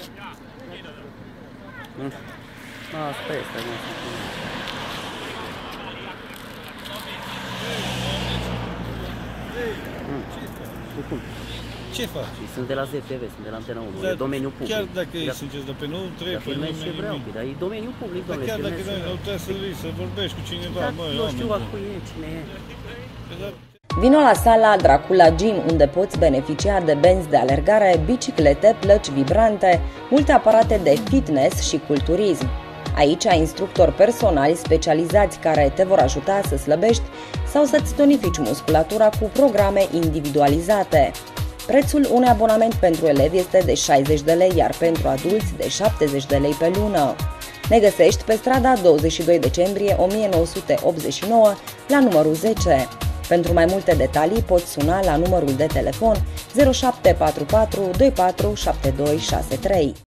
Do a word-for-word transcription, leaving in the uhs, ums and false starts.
Asta este, nu știu. Cum? Ce faci? Sunt de la Z T V, sunt de la Antena unu, Dar e domeniul public. Chiar dacă ei sunteți de pe nou, trebuie să filmezi ce vreau, dar e domeniul public, dar domnule. chiar dacă noi nu trebuie să vii, să vorbești cu cineva, dar măi, eu știu cu e, cine e. Vino la sala Dracula Gym, unde poți beneficia de benzi de alergare, biciclete, plăci vibrante, multe aparate de fitness și culturism. Aici ai instructori personali specializați care te vor ajuta să slăbești sau să-ți tonifici musculatura cu programe individualizate. Prețul unui abonament pentru elevi este de șaizeci de lei, iar pentru adulți de șaptezeci de lei pe lună. Ne găsești pe strada douăzeci și doi decembrie o mie nouă sute optzeci și nouă la numărul zece. Pentru mai multe detalii poți suna la numărul de telefon zero șapte patru patru doi patru șapte doi șase trei.